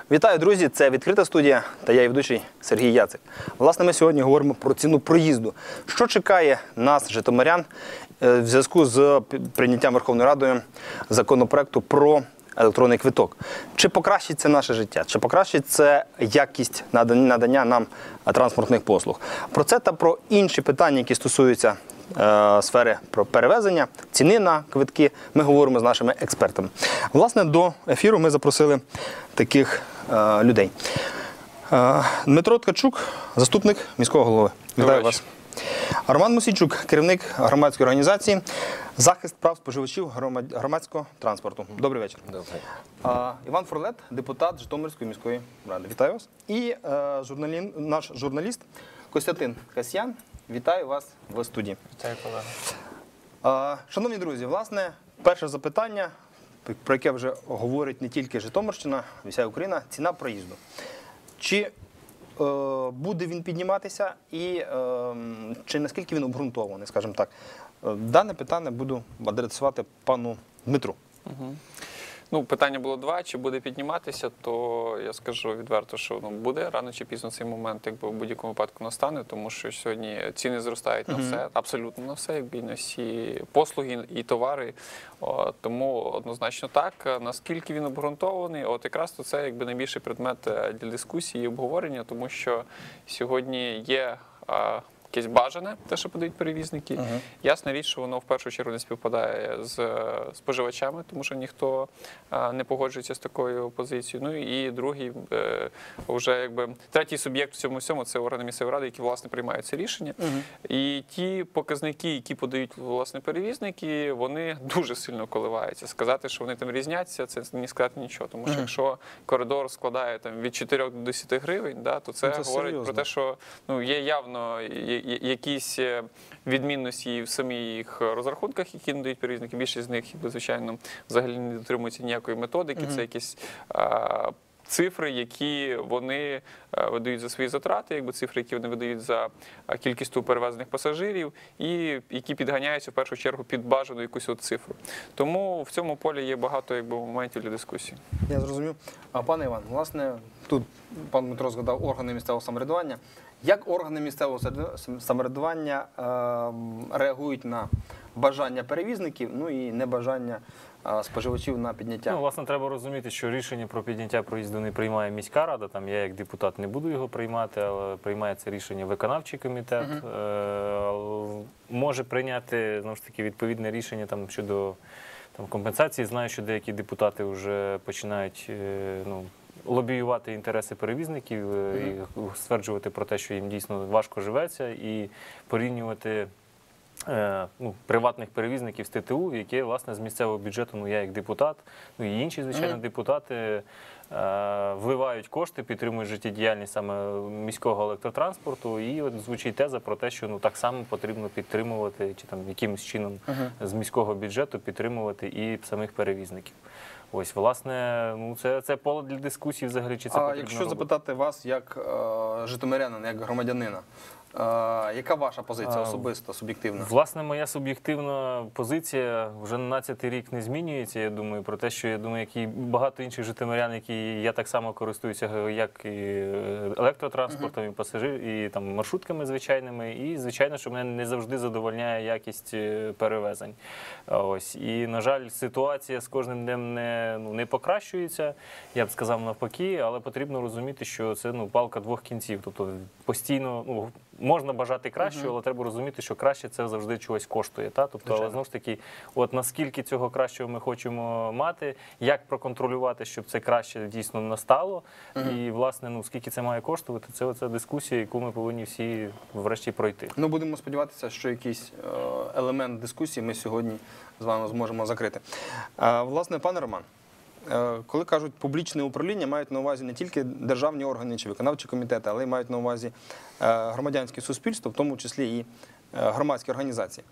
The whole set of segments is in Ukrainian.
Вітаю, друзі! Це «Відкрита студія» та я, ведучий Сергій Яцик. Власне, ми сьогодні говоримо про ціну проїзду. Що чекає нас, житомирян, в зв'язку з прийняттям Верховною Радою законопроекту про електронний квиток? Чи покращиться наше життя? Чи покращиться якість надання нам транспортних послуг? Про це та про інші питання, які стосуються сфери про перевезення, ціни на квитки, ми говоримо з нашими експертами. Власне, до ефіру ми запросили таких людей. Дмитро Ткачук, заступник міського голови. Вітаю вас. Роман Мосійчук, керівник громадської організації «Захист прав споживачів громадського транспорту». Добрий вечір. Добрий. Іван Фролет, депутат Житомирської міської ради. Вітаю вас. І наш журналіст Костянтин Касьян. Вітаю вас в студії. Вітаю, колега. Шановні друзі, власне, перше запитання, про яке вже говорить не тільки Житомирщина, вся Україна – ціна проїзду. Чи буде він підніматися і чи наскільки він обґрунтований, скажімо так? Дане питання буду адресувати пану Дмитру. Ну, питання було два, чи буде підніматися, то я скажу відверто, що буде рано чи пізно цей момент, якби в будь-якому випадку настане, тому що сьогодні ціни зростають на все, абсолютно на все, якби на всі послуги і товари. Тому однозначно так. Наскільки він обґрунтований, от якраз то це якби найбільший предмет для дискусії і обговорення, тому що сьогодні є якесь бажане, те, що подають перевізники. Ясна річ, що воно в першу чергу не співпадає з споживачами, тому що ніхто не погоджується з такою позицією. Ну і другий, вже якби третій суб'єкт в цьому всьому – це органи місцевої ради, які власне приймають це рішення. І ті показники, які подають власне перевізники, вони дуже сильно коливаються. Сказати, що вони там різняться, це не сказати нічого, тому що якщо коридор складає там від 4 до 10 гривень, да, то це говорить серйозно про те, що є явно якісь відмінності в самих їх розрахунках, які надають перевізники. Більшість з них, звичайно, взагалі не дотримуються ніякої методики. Це якісь цифри, які вони видають за свої затрати, якби цифри, які вони видають за кількістю перевезених пасажирів, і які підганяються в першу чергу під бажану якусь от цифру. Тому в цьому полі є багато якби моментів для дискусії. Я зрозумів. Пане Іван, власне, тут пан Дмитро згадав органи місцевого самоврядування. Як органи місцевого самоврядування реагують на бажання перевізників, ну і небажання споживачів на підняття? Ну, власне, треба розуміти, що рішення про підняття проїзду не приймає міська рада. Там я як депутат не буду його приймати, але приймає це рішення виконавчий комітет. Може прийняти, знову ж таки, відповідне рішення там щодо компенсації. Знаю, що деякі депутати вже починають лобіювати інтереси перевізників і стверджувати про те, що їм дійсно важко живеться, і порівнювати приватних перевізників з ТТУ, які, власне, з місцевого бюджету, я як депутат, і інші, звичайно, депутати вливають кошти, підтримують життєдіяльність саме міського електротранспорту, і от звучить теза про те, що так само потрібно підтримувати, чи там якимось чином з міського бюджету підтримувати і самих перевізників. Ось, власне, це поле для дискусії взагалі, чи це потрібно робити. Якщо запитати вас як житомирянина, як громадянина, яка ваша позиція особиста, суб'єктивна? Власне, моя суб'єктивна позиція вже на 12-й рік не змінюється, я думаю, про те, що, я думаю, як і багато інших житомирян, які я так само користуюся, як і електротранспортом, і і там маршрутками звичайними, і, звичайно, що мене не завжди задовольняє якість перевезень. Ось. І, на жаль, ситуація з кожним днем не покращується, я б сказав навпаки, але потрібно розуміти, що це палка двох кінців, тобто постійно, можна бажати кращого, але треба розуміти, що краще це завжди чогось коштує. Тобто, але знову ж таки, от наскільки цього кращого ми хочемо мати, як проконтролювати, щоб це краще дійсно настало, і, власне, скільки це має коштувати, це оця дискусія, яку ми повинні всі врешті пройти. Ну, будемо сподіватися, що якийсь елемент дискусії ми сьогодні з вами зможемо закрити. Власне, пане Роман, коли кажуть публічне управління, мають на увазі не тільки державні органи чи виконавчі комітети, але й мають на увазі громадянське суспільство, в тому числі і громадські організації.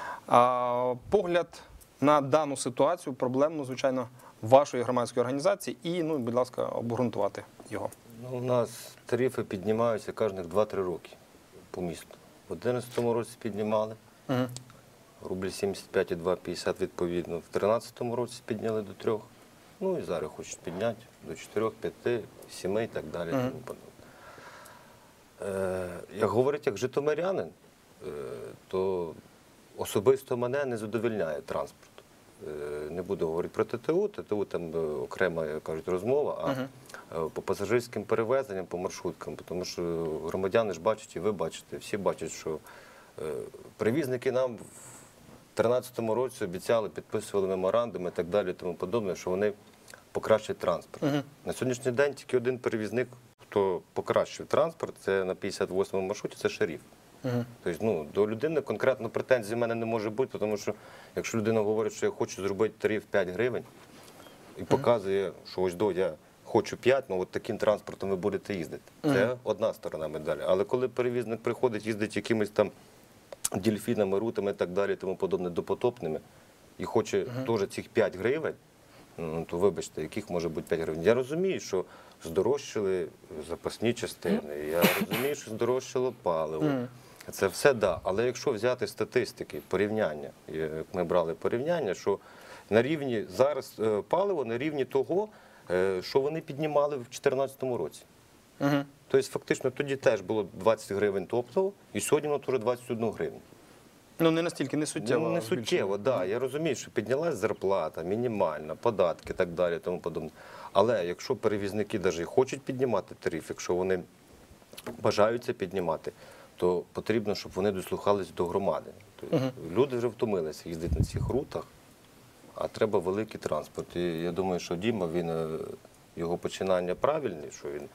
Погляд на дану ситуацію, проблемну, звичайно, вашої громадської організації і, будь ласка, обґрунтувати його. У нас тарифи піднімаються кожних 2-3 роки по місту. В 2011 році піднімали, рубль 75 і 2,50 відповідно. В 2013 році підняли до 3. Ну і зараз хочуть підняти до 4, 5, 7 і так далі. Тому подобне. Як говорить як житомирянин, то особисто мене не задовольняє транспорт. Не буду говорити про ТТУ, ТТУ там окрема, як кажуть, розмова, а по пасажирським перевезенням, по маршруткам, тому що громадяни ж бачать, і ви бачите, всі бачать, що перевізники нам в 2013 році обіцяли, підписували меморандуми і так далі, тому подобне, що вони покращать транспорт. На сьогоднішній день тільки один перевізник, хто покращив транспорт, це на 58-му маршруті, це Шериф. Тобто, ну, до людини конкретно претензій в мене не може бути, тому що якщо людина говорить, що я хочу зробити тариф 5 гривень і показує, що ось я хочу 5, ну от таким транспортом ви будете їздити. Це одна сторона медалі. Але коли перевізник приходить, їздить якимись там дельфінами, рутами і так далі, тому подобне, допотопними, і хоче теж цих 5 гривень, ну, то вибачте, яких може бути 5 гривень. Я розумію, що здорожчали запасні частини, я розумію, що здорожчало паливо. Це все да. Але якщо взяти статистики, порівняння, як ми брали порівняння, що на рівні зараз паливо на рівні того, що вони піднімали в 2014 році. Тобто фактично тоді теж було 20 гривень топливо, і сьогодні воно теж 21 гривень. Ну, не настільки, не суттєво. Ну, не суттєво, да. Я розумію, що піднялась зарплата, мінімальна, податки і так далі, тому подобне. Але якщо перевізники навіть хочуть піднімати тариф, якщо вони бажають це піднімати, то потрібно, щоб вони дослухались до громади. Тобто, люди вже втомилися їздити на цих рутах, а треба великий транспорт. І я думаю, що Діма, його починання правильні, що він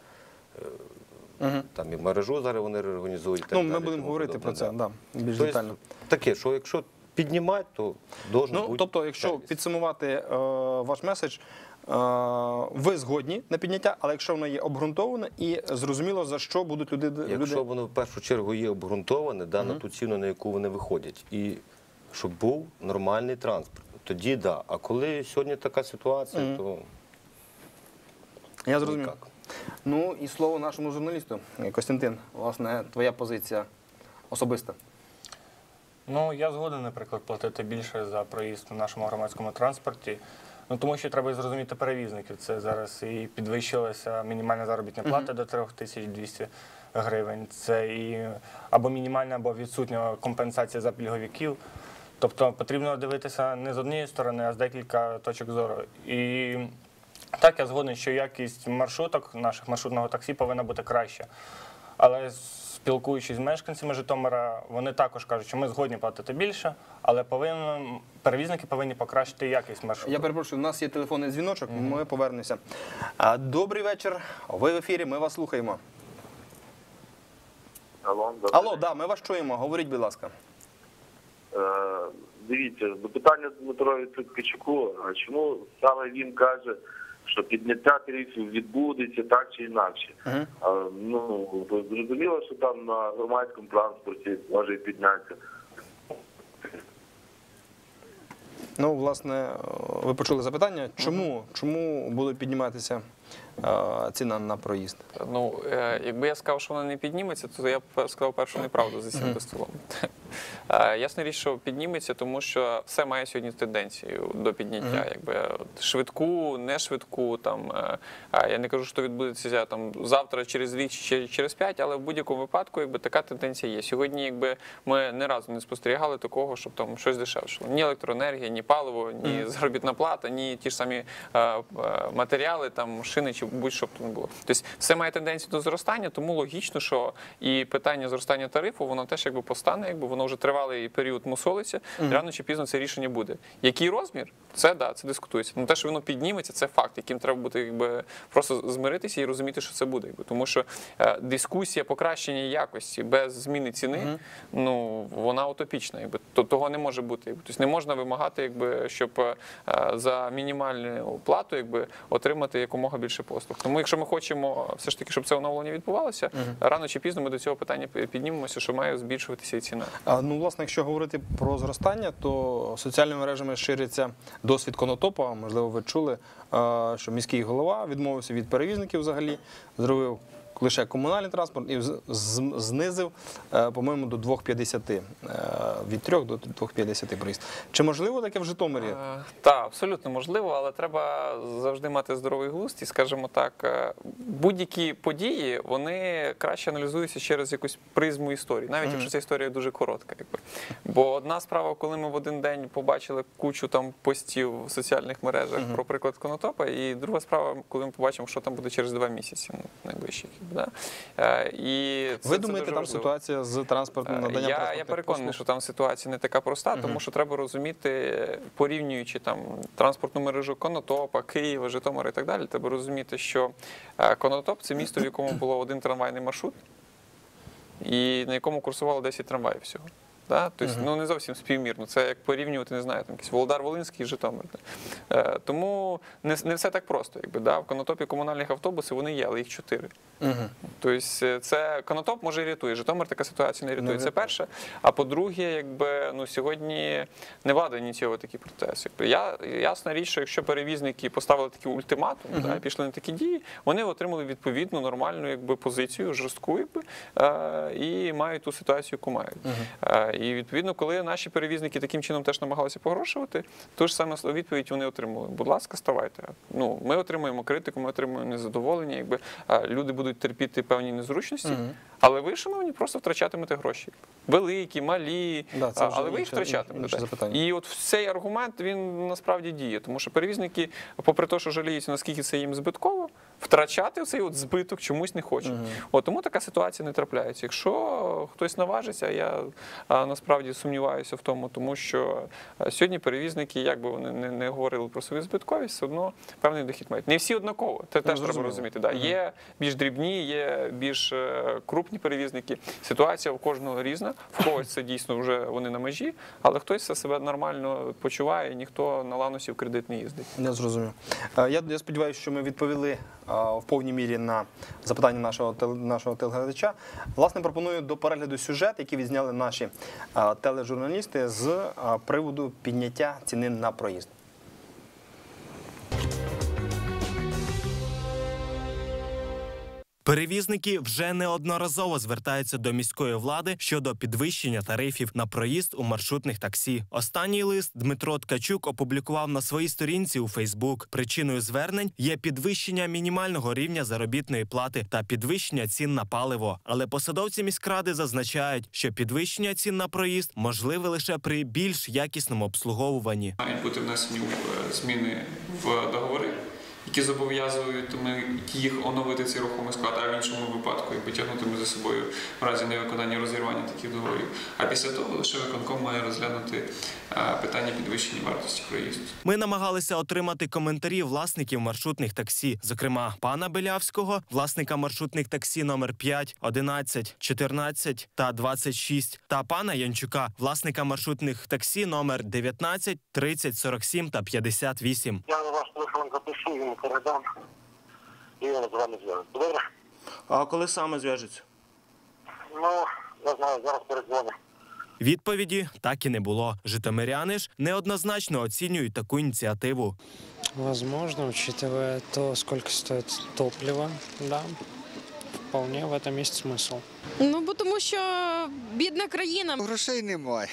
там і мережу зараз вони реорганізують. Ну, ми будемо говорити про це, да, більш детально. Таке, що якщо піднімати, то должен бути. Тобто, якщо підсумувати ваш меседж, ви згодні на підняття, але якщо воно є обґрунтоване і зрозуміло, за що будуть люди... Якщо воно в першу чергу є обґрунтоване, на ту ціну, на яку вони виходять, і щоб був нормальний транспорт, тоді да. А коли сьогодні така ситуація, то Я зрозумів. ніяк. Ну і слово нашому журналісту. Костянтин, власне, твоя позиція особиста. Ну, я згоден, наприклад, платити більше за проїзд в нашому громадському транспорті. Ну, тому що треба зрозуміти перевізників. Це зараз і підвищилася мінімальна заробітна плата до 3200 гривень. Це і або мінімальна, або відсутня компенсація за пільговиків. Тобто потрібно дивитися не з однієї сторони, а з декілька точок зору. І так, я згоден, що якість маршруток, наших маршрутного таксі повинна бути краща. Але спілкуючись з мешканцями Житомира, вони також кажуть, що ми згодні платити більше, але перевізники повинні покращити якість маршруту. Я перепрошую, у нас є телефонний дзвіночок, ми повернемося. Добрий вечір, ви в ефірі, ми вас слухаємо. Алло, да, ми вас чуємо, говоріть, будь ласка. Дивіться, до питання Дмитрові Ткачуку, чому саме він каже, що підняття тарифів відбудеться так чи інакше. Ну, зрозуміло, що там на громадському транспорті може і піднятися. Ну, власне, ви почули запитання, чому буде підніматися ціна на проїзд? Ну, якби я сказав, що вона не підніметься, то я б сказав першу неправду за цим столом. Ясна річ, що підніметься, тому що все має сьогодні тенденцію до підняття. Якби швидку, не швидку. Там, я не кажу, що відбудеться там, завтра, через рік чи через 5, але в будь-якому випадку якби, така тенденція є. Сьогодні якби, ми не разу не спостерігали такого, щоб там щось дешевшало. Ні електроенергія, ні паливо, ні заробітна плата, ні ті ж самі матеріали, там, шини чи будь-що б тут не було. Тобто все має тенденцію до зростання, тому логічно, що і питання зростання тарифу, воно теж якби постане, якби воно вже тривалий період мусолиться, рано чи пізно це рішення буде. Який розмір? Це да, це дискутується. Ну те, що воно підніметься, це факт, яким треба бути якби просто змиритися і розуміти, що це буде. Якби. Тому що дискусія покращення якості без зміни ціни, ну вона утопічна. Якби. Того не може бути. Якби. Тобто не можна вимагати, якби, щоб за мінімальну плату якби, отримати якомога більше послуг. Тому якщо ми хочемо все ж таки, щоб це оновлення відбувалося, рано чи пізно ми до цього питання піднімемося, що має збільшуватися і ціна. Ну, власне, якщо говорити про зростання, то соціальними мережами шириться досвід Конотопа. Можливо, ви чули, що міський голова відмовився від перевізників взагалі, зробив лише комунальний транспорт, і знизив, по-моєму, до 2,50. Від 3 до 2,50 проїзд. Чи можливо таке в Житомирі? Так, абсолютно можливо, але треба завжди мати здоровий глузд і, скажімо так, будь-які події, вони краще аналізуються через якусь призму історії, навіть якщо ця історія дуже коротка. Бо одна справа, коли ми в один день побачили кучу там постів в соціальних мережах про приклад Конотопа, і друга справа, коли ми побачимо, що там буде через 2 місяці, найближчих. Да? Ви думаєте, там ситуація з транспортом, наданням транспортних Я переконаний, що там ситуація не така проста, тому що треба розуміти, порівнюючи там транспортну мережу Конотопа, Києва, Житомира і так далі, треба розуміти, що Конотоп – це місто, в якому було один трамвайний маршрут, і на якому курсувало 10 трамваїв всього. Да? Тобто, ну, не зовсім співмірно. Це як порівнювати, не знаю, там якийсь Володар-Волинський і Житомир. Тому не все так просто. Да? В Конотопі комунальних автобусів вони є, але їх 4. Тобто, це Конотоп може і рятує, Житомир така ситуація не рятує. Це перше. А по-друге, сьогодні не влада ініціювала такі процеси. Ясна річ, що якщо перевізники поставили такий ультиматум, і пішли на такі дії, вони отримали відповідну нормальну позицію, жорстку, і мають ту ситуацію, яку мають. І відповідно, коли наші перевізники таким чином теж намагалися погрошувати, ту ж саме відповідь вони отримали. Будь ласка, ставайте. Ми отримуємо критику, ми отримуємо незадоволення, люди будуть терпіти певні незручності, але ви, шановні, просто втрачатимете гроші. Великі, малі, але ви їх втрачатимете. І от цей аргумент, він насправді діє, тому що перевізники, попри те, що жаліються, наскільки це їм збитково, втрачати цей збиток чомусь не хочуть. Тому така ситуація не трапляється. Якщо хтось наважиться, я насправді сумніваюся в тому, тому що сьогодні перевізники, як би вони не говорили про свою збитковість, все одно певний дохід мають. Не всі однаково, це теж треба розуміти. Є більш дрібні, є більш крупні перевізники. Ситуація у кожного різна, в когось це дійсно вже вони на межі, але хтось себе нормально почуває, ніхто на ланосі в кредит не їздить. Я зрозумів. Я сподіваюся, що ми відповіли в повній мірі на запитання нашого телеглядача. Власне, пропоную до перегляду сюжет, який відзняли наші тележурналісти з приводу підняття ціни на проїзд. Перевізники вже неодноразово звертаються до міської влади щодо підвищення тарифів на проїзд у маршрутних таксі. Останній лист Дмитро Ткачук опублікував на своїй сторінці у Фейсбук. Причиною звернень є підвищення мінімального рівня заробітної плати та підвищення цін на паливо. Але посадовці міськради зазначають, що підвищення цін на проїзд можливе лише при більш якісному обслуговуванні. Мають бути внесені зміни в договори, які зобов'язують їх оновити цей рухомий склад, а в іншому випадку і потягнути за собою в разі невиконання розірвання таких договорів. А після того лише виконком має розглянути питання підвищення вартості проїзду. Ми намагалися отримати коментарі власників маршрутних таксі, зокрема пана Белявського, власника маршрутних таксі номер 5, 11, 14 та 26, та пана Янчука, власника маршрутних таксі номер 19, 30, 47 та 58. Я на ваш телефон запишу, йому передам, і він з вами зв'яжеться. Добре? А коли саме зв'яжеться? Ну, я знаю, зараз передзвоню. Відповіді так і не було. Житомиряни ж неоднозначно оцінюють таку ініціативу. Возможно, учитывая то, сколько стоит топливо, да, вполне в этом есть смысл. Ну, бо тому що бідна країна. Грошей немає.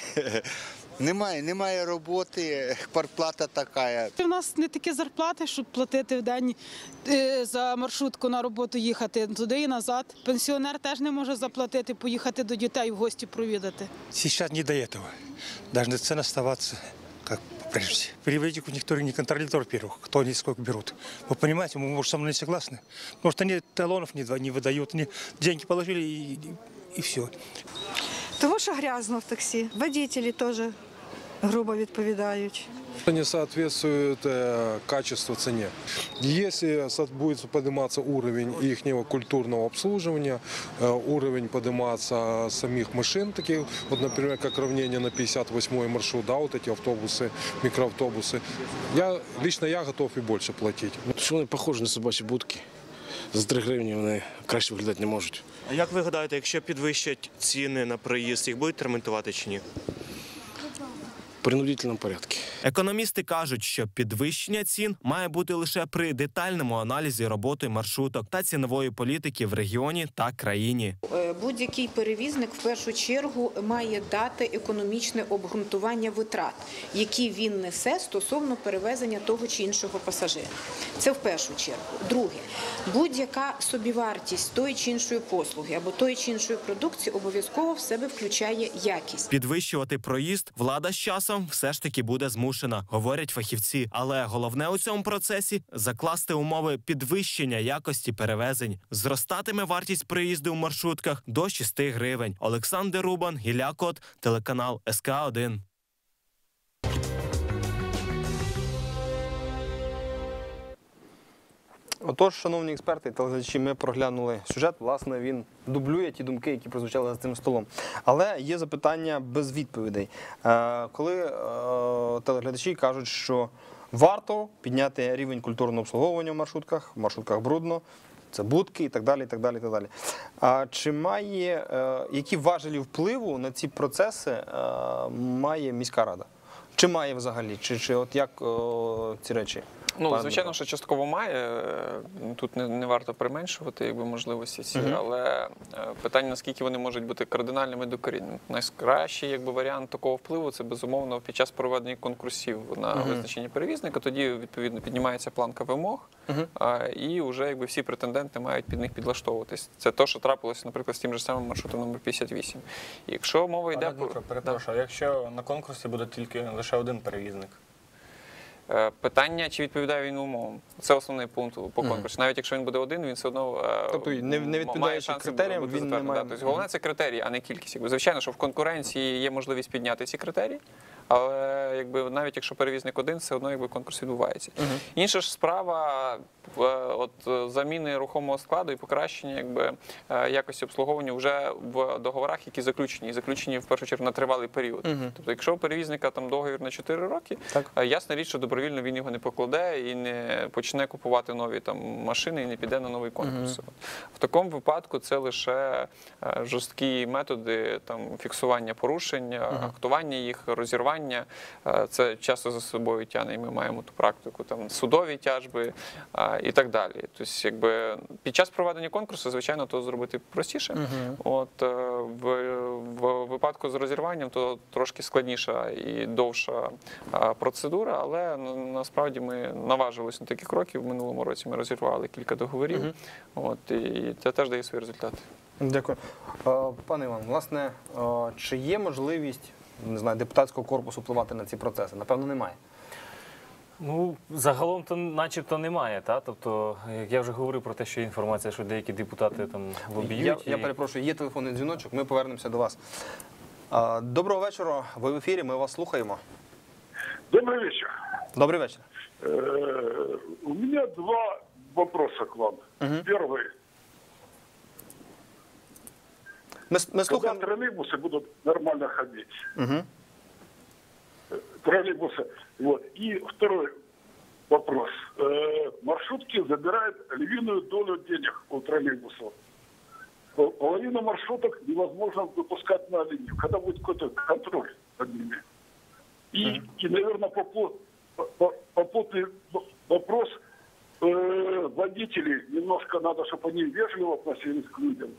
Немає роботи, квартплата така. У нас не такі зарплати, щоб платити в день за маршрутку на роботу їхати туди і назад. Пенсіонер теж не може заплатити, поїхати до дітей в гості провідати. Сейчас не до этого. Должны цены оставаться как прежде. Перевозчик никто не контролирует, во-первых, кто они сколько берут. Вы понимаете, мы, может, со мной не согласны? Потому что они талонов не выдают, они деньги положили и все. Тому що грязно в таксі. Водителі теж грубо відповідають. Не соответствует качеству цене. Если будет подниматься уровень их культурного обслуживания, уровень подниматься самих машин, таких, вот, например, как равнение на 58-й маршрут, да, вот эти автобусы, микроавтобусы, лично я готов и больше платить. Що вони похожі на собачі будки? За 3 гривні вони краще виглядати не можуть. А як ви гадаєте, якщо підвищать ціни на проїзд, їх будуть ремонтувати чи ні? В принудительному порядку. Економісти кажуть, що підвищення цін має бути лише при детальному аналізі роботи маршруток та цінової політики в регіоні та країні. Будь-який перевізник в першу чергу має дати економічне обґрунтування витрат, які він несе стосовно перевезення того чи іншого пасажира. Це в першу чергу. Друге, будь-яка собівартість тої чи іншої послуги або тої чи іншої продукції обов'язково в себе включає якість. Підвищувати проїзд влада з часом все ж таки буде змушена, говорять фахівці. Але головне у цьому процесі – закласти умови підвищення якості перевезень. Зростатиме вартість проїзду у маршрутках до 6 гривень. Олександр Рубан, Ілля Кот, телеканал СК1. Отож, шановні експерти і телеглядачі, ми проглянули сюжет. Власне, він дублює ті думки, які прозвучали за цим столом. Але є запитання без відповідей. Коли телеглядачі кажуть, що варто підняти рівень культурного обслуговування в маршрутках брудно, це будки і так далі, і так далі, і так далі. А чи має, які важелі впливу на ці процеси має міська рада? Чи має взагалі? Чи от як ці речі? Ну, звичайно, що частково має. Тут не варто применшувати можливості ці, але питання, наскільки вони можуть бути кардинальними докорінними. Найкращий варіант такого впливу – це, безумовно, під час проведення конкурсів на визначення перевізника. Тоді, відповідно, піднімається планка вимог, і вже всі претенденти мають під них підлаштовуватись. Це те, що трапилося, наприклад, з тим же самим маршрутом номер 58. Якщо мова йде про... Перепрошую, якщо на конкурсі буде тільки лише один перевізник? Питання, чи відповідає він умовам. Це основний пункт по конкурсі. Навіть якщо він буде один, він все одно тобто, не відповідаючи критеріям, він не має... Тобто, головне – це критерії, а не кількість. Звичайно, що в конкуренції є можливість підняти ці критерії, але навіть якщо перевізник один, все одно конкурс відбувається. Інша ж справа заміни рухомого складу і покращення якості обслуговування вже в договорах, які заключені. І заключені, в першу чергу, на тривалий період. Тобто, якщо у перевізника договір на 4 роки, ясна річ, що добровільно він його не покладе і не почне купувати нові машини і не піде на новий конкурс. В такому випадку це лише жорсткі методи фіксування порушень, актування їх, розірвання. Це часто за собою тягне, і ми маємо ту практику, судові тяжби і так далі. Тобто, під час проведення конкурсу, звичайно, то зробити простіше. В випадку з розірванням, то трошки складніша і довша процедура, але насправді ми наважилися на такі кроки. В минулому році ми розірвали кілька договорів, і це теж дає свої результати. Дякую. Пане Іван, власне, чи є можливість, не знаю, депутатського корпусу впливати на ці процеси? Напевно, немає. Ну, загалом-то начебто немає, та? Тобто, як я вже говорив про те, що є інформація, що деякі депутати лобіюють. Я перепрошую, є телефонний дзвіночок, ми повернемося до вас. Доброго вечора, ви в ефірі, ми вас слухаємо. Добрый вечер. Добрый вечер. У меня два вопроса к вам. Первый. Мы слухаем... Когда троллейбусы будут нормально ходить? Троллейбусы. Вот. И второй вопрос. Маршрутки забирают львиную долю денег у троллейбусов. Половину маршруток невозможно выпускать на линию. Когда будет какой-то контроль над ними? И наверное, попутный вопрос. Водителей немножко надо, чтобы они вежливо относились к людям.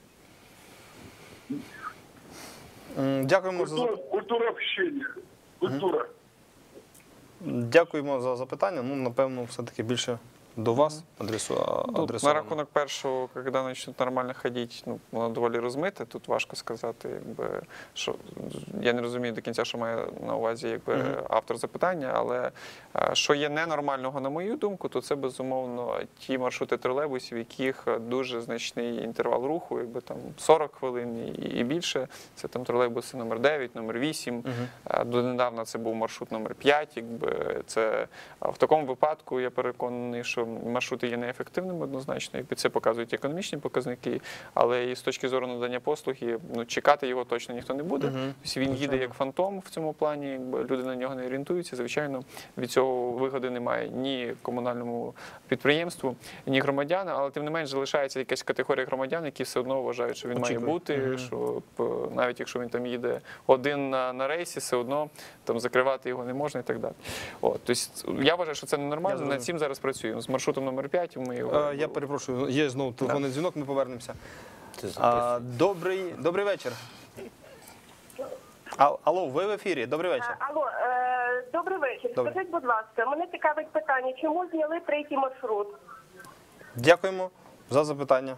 Дякуємо культура общения. Культура. Дякуємо за запитання. Ну, напевно, все-таки більше до вас адресовано. На рахунок першого, коли почнуть нормально ходити, воно доволі розмите. Тут важко сказати, що я не розумію до кінця, що має на увазі автор запитання, але що є ненормального, на мою думку, то це, безумовно, ті маршрути тролейбусів, в яких дуже значний інтервал руху, 40 хвилин і більше. Це тролейбуси номер 9, номер 8. Донедавна це був маршрут номер 5. Це в такому випадку, я переконаний, що що маршрути є неефективними однозначно, якби це показують економічні показники, але і з точки зору надання послуги, ну, чекати його точно ніхто не буде. Тобто він їде як фантом в цьому плані, якби люди на нього не орієнтуються, звичайно, від цього вигоди немає ні комунальному підприємству, ні громадянам, але тим не менш залишається якась категорія громадян, які все одно вважають, що він має бути, що навіть якщо він там їде один на рейсі, все одно там закривати його не можна і так далі. От, тобто, я вважаю, що це ненормально, над цим зараз працюємо. З маршрутом номер 5 ми його... Я перепрошую, є знову телефонний дзвінок, ми повернемося. Добрий вечір. Алло, ви в ефірі, добрий вечір. Алло, добрий вечір. Скажіть, будь ласка, мене цікавить питання, чому зняли 3-й маршрут? Дякуємо за запитання.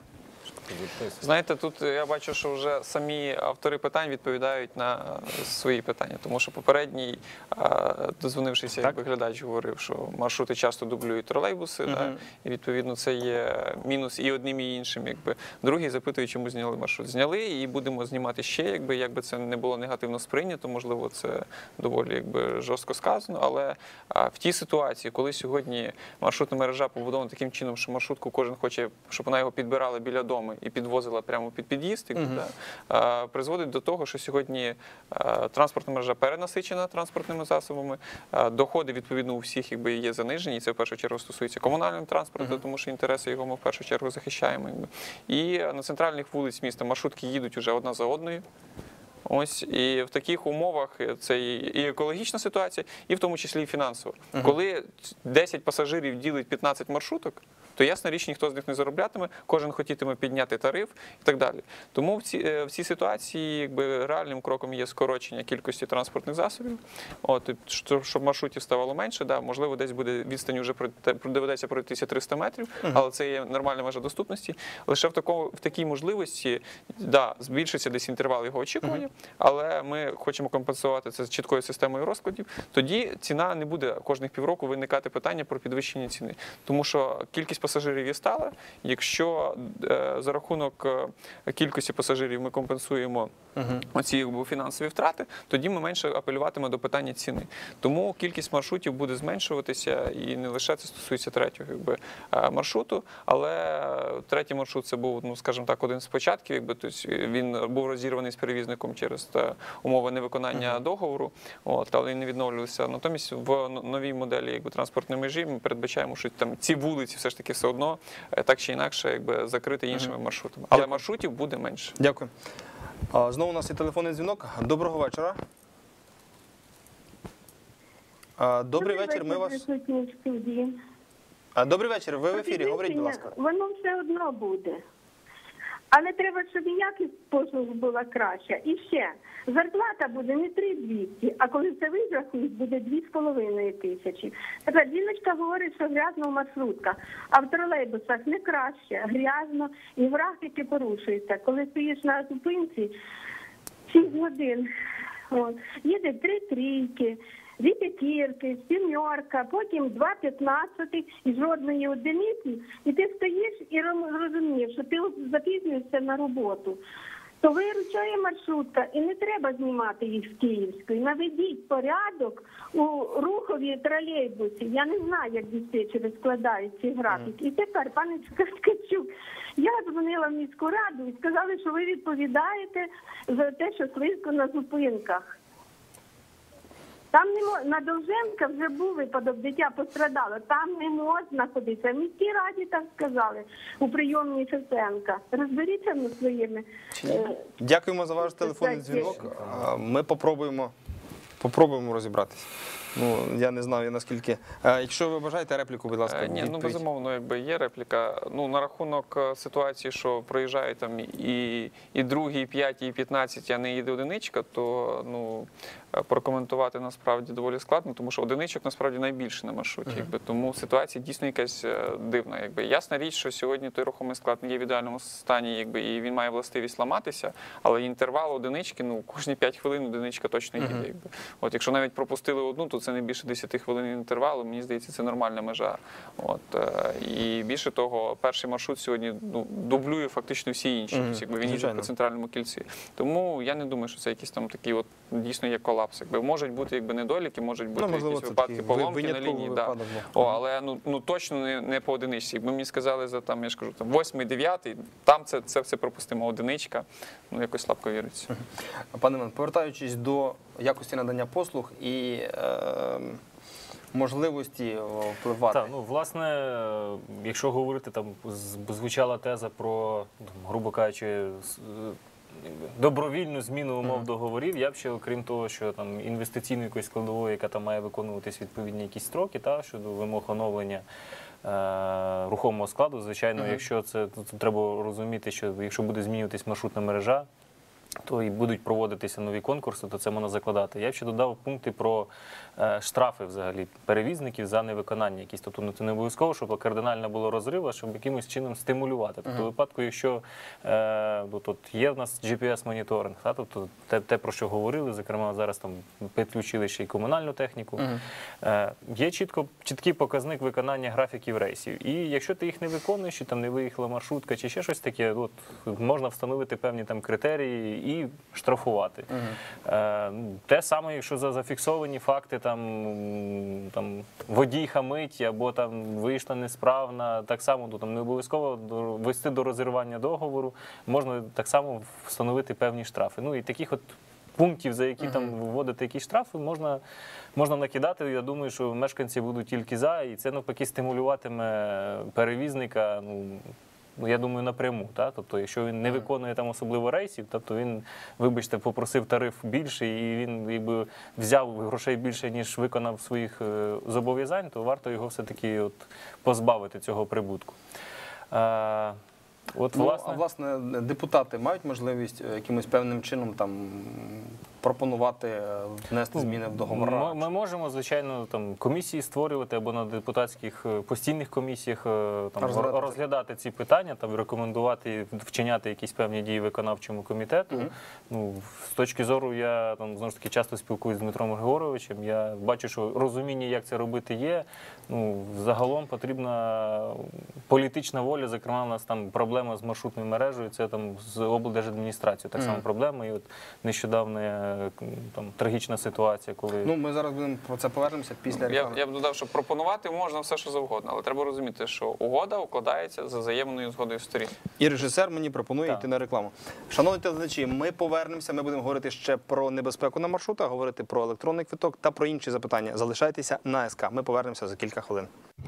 Знаєте, тут я бачу, що вже самі автори питань відповідають на свої питання, тому що попередній дозвонившися, якби глядач говорив, що маршрути часто дублюють тролейбуси, і відповідно це є мінус і одним, і іншим. Якби. Другий запитує, чому зняли маршрут. Зняли і будемо знімати ще, якби це не було негативно сприйнято, можливо, це доволі жорстко сказано, але в тій ситуації, коли сьогодні маршрутна мережа побудована таким чином, що маршрутку кожен хоче, щоб вона його підбирала біля дому і підвозила прямо під під'їзд, призводить до того, що сьогодні транспортна мережа перенасичена транспортними засобами, доходи, відповідно, у всіх є занижені, і це в першу чергу стосується комунального транспорту, тому що інтереси його ми в першу чергу захищаємо. І на центральних вулиць міста маршрутки їдуть вже одна за одною. Ось, і в таких умовах це і екологічна ситуація, і в тому числі і фінансова. Коли 10 пасажирів ділить 15 маршруток, то ясна річ, ніхто з них не зароблятиме, кожен хотітиме підняти тариф і так далі. Тому в цій ситуації реальним кроком є скорочення кількості транспортних засобів, щоб маршрутів ставало менше, можливо, десь буде відстань вже доведеться пройтися 300 метрів, але це є нормальна межа доступності. Лише в такій можливості, збільшиться десь інтервал його очікування, але ми хочемо компенсувати це чіткою системою розкладів, тоді ціна не буде кожних півроку виникати питання про підвищення ціни. Тому що кількість пасажирів є стала. Якщо за рахунок кількості пасажирів ми компенсуємо оці фінансові втрати, тоді ми менше апелюватимемо до питання ціни. Тому кількість маршрутів буде зменшуватися, і не лише це стосується третього маршруту, але третій маршрут це був, скажімо так, один з початків, тобто він був розірваний з перевізником через умови невиконання договору, але не відновлювалися. Натомість в новій моделі транспортної межі ми передбачаємо, що там ці вулиці все ж таки все одно так чи інакше закрити іншими маршрутами. Але маршрутів буде менше. Дякую. Знову у нас є телефонний дзвінок. Доброго вечора. Добрий вечір, ми вас... Добрий вечір, ви в ефірі, говоріть, будь ласка. Воно все одно буде. Але треба, щоб якість послуг була краща. І ще, зарплата буде не 3200, а коли це визрахують, буде 2500. Тепер жіночка говорить, що грязно в маршрутках, а в тролейбусах не краще, грязно і графіки порушуються. Коли стоїш на зупинці 6 годин, їде 3 трійки, 2 п'ятірки, 7, потім 2 15 і жодної одиниці, і ти стоїш і розумієш, що ти запізнюєшся на роботу. То виручає маршрутка, і не треба знімати їх з Київської. Наведіть порядок у руховій тролейбусі. Я не знаю, як диспетчери складають ці графіки. І тепер, пане Ткачук, я дзвонила в міську раду і сказали, що ви відповідаєте за те, що слизько на зупинках. Там не можна, на Довженка вже був випадок, дитя пострадало, там не можна ходити. В міській раді так сказали, у прийомній Шевченка. Розберіться на своїми. Дякуємо за ваш телефонний дзвінок. Ми попробуємо розібратися. Я не знаю, наскільки. Якщо ви бажаєте репліку, будь ласка, Ні, безумовно, є репліка. На рахунок ситуації, що проїжджають там і 2, і 5, і 15, а не їде одиничка, то прокоментувати насправді доволі складно, тому що одиничок насправді найбільше на маршруті. Тому ситуація дійсно якась дивна. Ясна річ, що сьогодні той рухомий склад не є в ідеальному стані, і він має властивість ламатися, але інтервал одинички, кожні 5 хвилин одиничка точно їде. Якщо навіть пропустили одну, то це не більше 10 хвилин інтервалу, мені здається, це нормальна межа. І більше того, перший маршрут сьогодні дублює фактично всі інші, якби він їде по центральному кільці. Тому я не думаю, що це якийсь там такий дійсно є колапс. Можуть бути недоліки, можуть бути якісь випадки поломки на лінії. Але точно не по одиничці. Якби мені сказали за 8-9, там це все пропустимо, одиничка, якось слабко віриться. Пане Іван, повертаючись до якості надання послуг і можливості впливати. Так, власне, якщо говорити, звучала теза про, грубо кажучи, добровільну зміну умов договорів, я б ще, окрім того, що там інвестиційної якоїсь складової, яка там має виконуватись відповідні якісь строки, щодо вимог оновлення рухомого складу, звичайно, якщо це, треба розуміти, що якщо буде змінюватись маршрутна мережа, то і будуть проводитися нові конкурси, то це можна закладати. Я б ще додав пункти про штрафи взагалі перевізників за невиконання якісь. Тобто це не обов'язково, щоб кардинально було розрив, а щоб якимось чином стимулювати. Тобто в випадку, якщо тут є в нас GPS-моніторинг, тобто те, про що говорили, зокрема зараз там підключили ще й комунальну техніку, є чіткий показник виконання графіків рейсів. І якщо ти їх не виконуєш, чи там не виїхала маршрутка, чи ще щось таке, можна встановити певні там критерії і штрафувати. Те саме, якщо зафіксовані факти, там водій хамить або там вийшла несправна, так само не обов'язково вести до розірвання договору, можна так само встановити певні штрафи. І таких пунктів, за які там вводити якісь штрафи, можна накидати. Я думаю, що мешканці будуть тільки за, і це навпаки стимулюватиме перевізника, я думаю, напряму. Тобто, якщо він не виконує там особливо рейсів, тобто він, вибачте, попросив тариф більший і він взяв грошей більше, ніж виконав своїх зобов'язань, то варто його все-таки позбавити цього прибутку. Власне, депутати мають можливість якимось певним чином пропонувати внести зміни в договори? Ми можемо, звичайно, комісії створювати або на депутатських постійних комісіях розглядати ці питання, рекомендувати вчиняти якісь певні дії виконавчому комітету. З точки зору, я знову ж таки часто спілкуюся з Дмитром Григоровичем, я бачу, що розуміння, як це робити, є. Загалом потрібна політична воля, зокрема, у нас там проблема з маршрутною мережею, це з облдержадміністрацією так само проблема. І нещодавно трагічна ситуація, коли... Ми зараз будемо про це повернемося після реклами. Я б додав, що пропонувати можна все, що завгодно, але треба розуміти, що угода укладається за взаємною згодою сторін. І режисер мені пропонує йти на рекламу. Шановні телеглядачі, ми повернемося, ми будемо говорити ще про небезпеку на маршрутах, говорити про електронний квиток та про інші запитання. Залишайтеся на СК. Ми повернемося за кілька хвилин.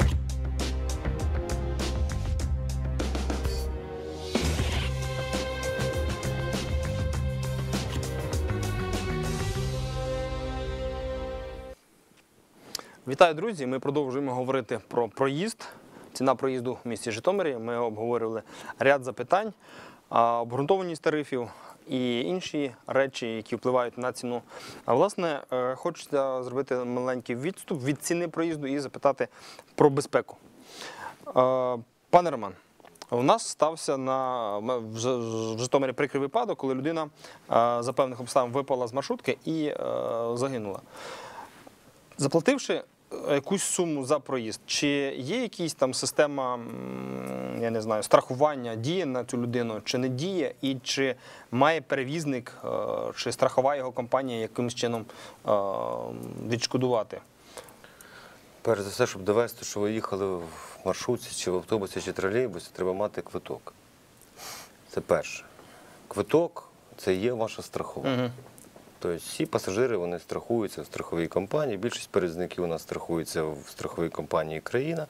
Вітаю, друзі! Ми продовжуємо говорити про проїзд. Ціна проїзду в місті Житомирі. Ми обговорювали ряд запитань, обґрунтованість тарифів і інші речі, які впливають на ціну. А власне, хочеться зробити маленький відступ від ціни проїзду і запитати про безпеку. Пане Роман, у нас стався в Житомирі прикрий випадок, коли людина за певних обставин випала з маршрутки і загинула. Заплативши якусь суму за проїзд, чи є якась там система, я не знаю, страхування, діє на цю людину, чи не діє, і чи має перевізник, чи страхова його компанія якимось чином відшкодувати? Перш за все, щоб довести, що ви їхали в маршрутці, чи в автобусі, чи тролейбусі, треба мати квиток. Це перше. Квиток – це є ваша страхова. Тобто всі пасажири, вони страхуються в страховій компанії. Більшість перевізників у нас страхуються в страховій компанії «Країна».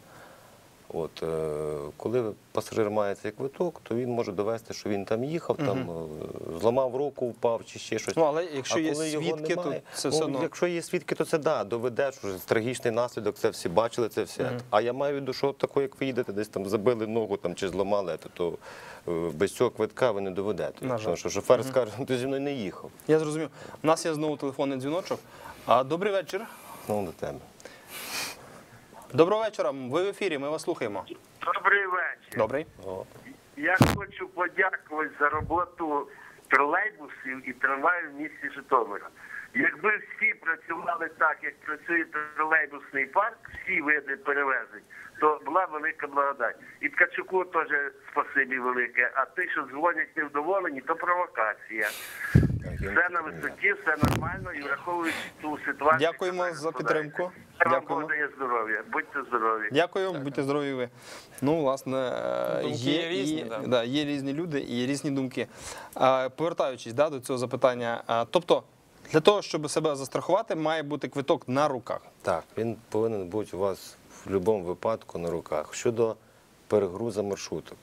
Коли пасажир має цей квиток, то він може довести, що він там їхав, зламав руку, впав чи ще щось. Але якщо є свідки, то це все одно... Якщо є свідки, то це доведеш, що трагічний наслідок, це всі бачили, це все. А я маю в виду, що таке, як ви їдете, десь там забили ногу чи зламали, то без цього квитка ви не доведете. Тому що шофер скаже, ти зі мною не їхав. Я зрозумів. У нас є знову телефонний дзвіночок. Добрий вечір. Знову до тебе. Доброго вечора, ви в ефірі, ми вас слухаємо. Добрий вечір. Добрий. Я хочу подякувати за роботу тролейбусів і трамваїв в місті Житомира. Якби всі працювали так, як працює тролейбусний парк, всі види перевезень, то була велика благодать. І Ткачуку теж спасибі велике, а ті, що дзвонять невдоволені, то провокація. Все на висоті, все нормально і враховуючи ту ситуацію. Дякуємо за підтримку. Дякуємо. Вам дає здоров'я. Будьте здорові. Дякую, будьте здорові ви. Ну, власне, Думки є різні, є різні люди і різні думки. Повертаючись до цього запитання, тобто для того, щоб себе застрахувати, має бути квиток на руках. Так, він повинен бути у вас в будь-якому випадку на руках. Щодо перегрузу маршруток.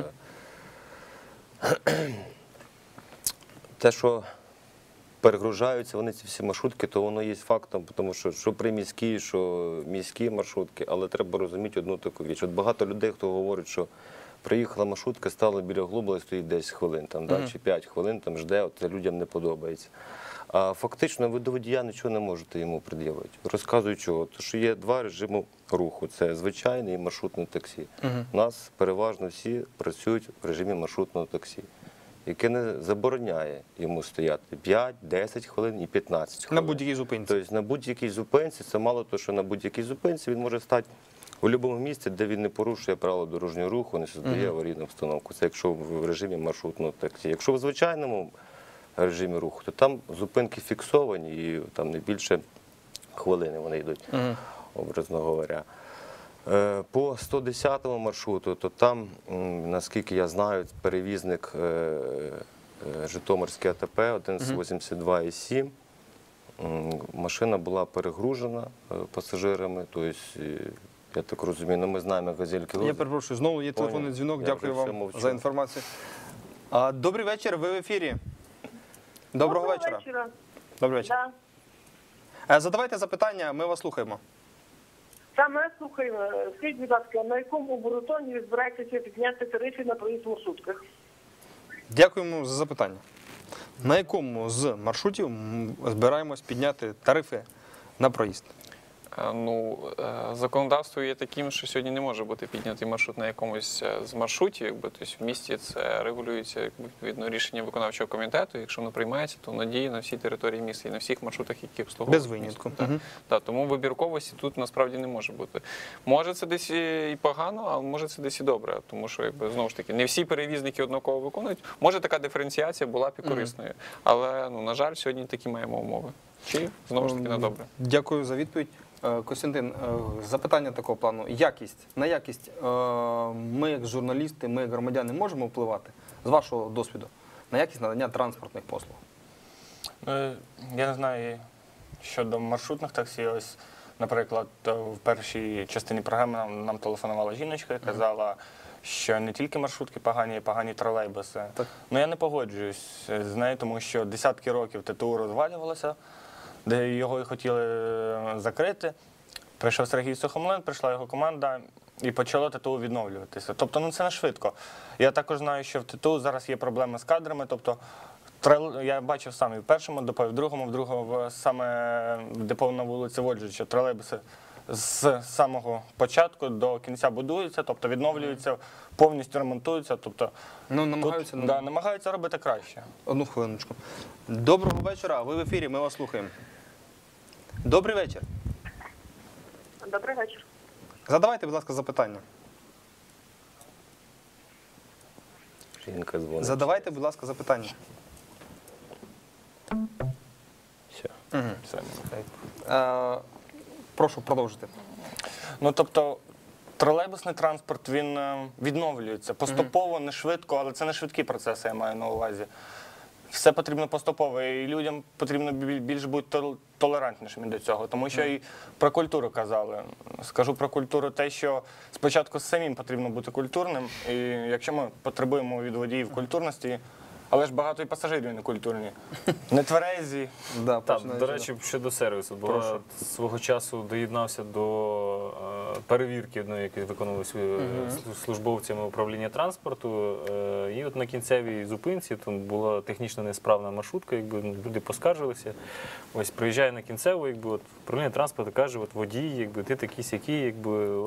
Те, що перегружаються вони ці всі маршрутки, то воно є фактом, тому що приміські, що міські маршрутки, але треба розуміти одну таку річ. От багато людей, хто говорить, що приїхала маршрутка, стала біля Глобала і стоїть 10 хвилин, чи 5 хвилин, жде, це людям не подобається. А фактично ви до водія нічого не можете йому пред'явити. Розказую чого. Тому що є два режими руху. Це звичайний і маршрутне таксі. У нас переважно всі працюють в режимі маршрутного таксі, яке не забороняє йому стояти 5, 10 хвилин і 15 хвилин. На будь-якій зупинці. Тобто на будь-якій зупинці, це мало того, що на будь-якій зупинці він може стати у будь-якому місці, де він не порушує правила дорожнього руху, не создає аварійну обстановку. Це якщо в режимі маршрутного таксі. Якщо в звичайному режимі руху, то там зупинки фіксовані і там не більше хвилини вони йдуть, образно говоря. По 110 маршруту, то там, наскільки я знаю, перевізник Житомирський АТП 1182,7. Машина була перегружена пасажирами, тобто, я так розумію, ми знаємо газельки. Я перепрошую, знову є телефонний дзвінок, дякую вам за інформацію. Добрий вечір, ви в ефірі. Доброго вечора. Добрий вечір. Задавайте запитання, ми вас слухаємо. Саме слухаємо. Скажіть, будь ласка, на якому оборотоні ви збираєтеся підняти тарифи на проїзд в маршрутках? Дякуємо за запитання. На якому з маршрутів збираємось підняти тарифи на проїзд? Ну, законодавство є таким, що сьогодні не може бути піднятий маршрут на якомусь з маршрутів. Тобто в місті це регулюється відповідно рішення виконавчого комітету. Якщо воно приймається, то воно діє на всій території міста і на всіх маршрутах, які обслуговують. Без винятку. Тому вибірковості тут насправді не може бути. Може це десь і погано, а може це десь і добре. Тому що, знову ж таки, не всі перевізники однаково виконують. Може така диференціація була б і корисною. Але, на жаль, сьогодні такі маємо умови. Чи, знову ж таки, на добре. Дякую за відповідь. Костянтин, запитання такого плану. На якість ми, як журналісти, ми, як громадяни, можемо впливати, з вашого досвіду, на якість надання транспортних послуг? Я не знаю, щодо маршрутних таксі. Ось, наприклад, в першій частині програми нам телефонувала жіночка і казала, що не тільки маршрутки погані, а погані тролейбуси. Ну, я не погоджуюсь з нею, тому що десятки років ТТУ розвалювалося, де його і хотіли закрити. Прийшов Сергій Сухомлин, прийшла його команда і почало ТТУ відновлюватися. Тобто, це не швидко. Я також знаю, що в ТТУ зараз є проблеми з кадрами. Тобто, я бачив сам і в першому депо, і в другому саме депо на вулиці Воджича, тролейбуси з самого початку до кінця будуються, тобто відновлюються, повністю ремонтуються. Тобто, намагаються робити краще. Одну хвилиночку. Доброго вечора, ви в ефірі, ми вас слухаємо. Добрий вечір. Добрий вечір. Задавайте, будь ласка, запитання. Жінка дзвонить. Задавайте, будь ласка, запитання. Все. Прошу, продовжити. Ну, тобто, тролейбусний транспорт, він відновлюється поступово, не швидко, але це не швидкі процеси, я маю на увазі. Все потрібно поступово, і людям потрібно більш бути толерантнішими до цього. Тому що і про культуру казали. Скажу про культуру те, що спочатку самим потрібно бути культурним, і якщо ми потребуємо від водіїв культурності, але ж багато і пасажирів некультурні, нетверезі. До речі, щодо сервісу, бо я свого часу доєднався до перевірки, яку виконували службовцями управління транспорту. І от на кінцевій зупинці там була технічно несправна маршрутка, люди поскаржилися. Ось приїжджає на кінцеву, управління транспорту каже, водій, ти такий-сякий,